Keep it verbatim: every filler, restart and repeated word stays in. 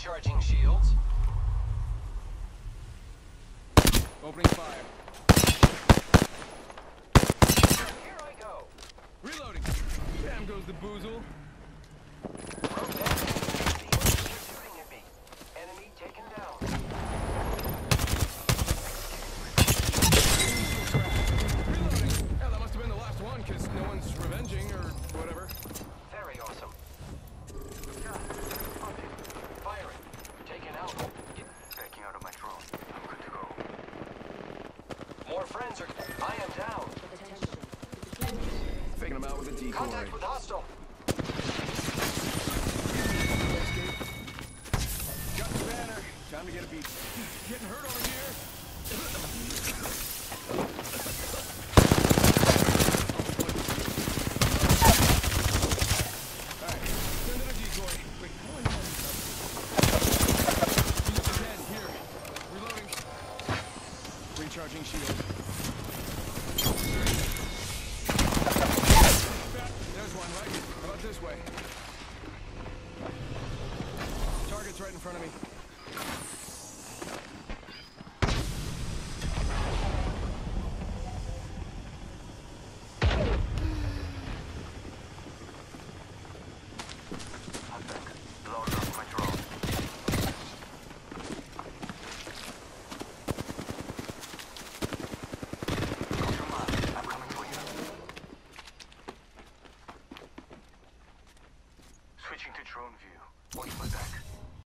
Recharging shields. Opening fire. Here I go. Reloading. Damn goes the boozle. Shooting at me. Enemy taken down. Reloading. Hell, that must have been the last one, because no one's revenging or whatever. Very awesome. Firing. Taken out. Backing out of my drone. I'm good to go. More friends are... I am down. Faking them out with a decoy. Contact with hostile. Got the banner. Time to get a beat. Getting hurt over here.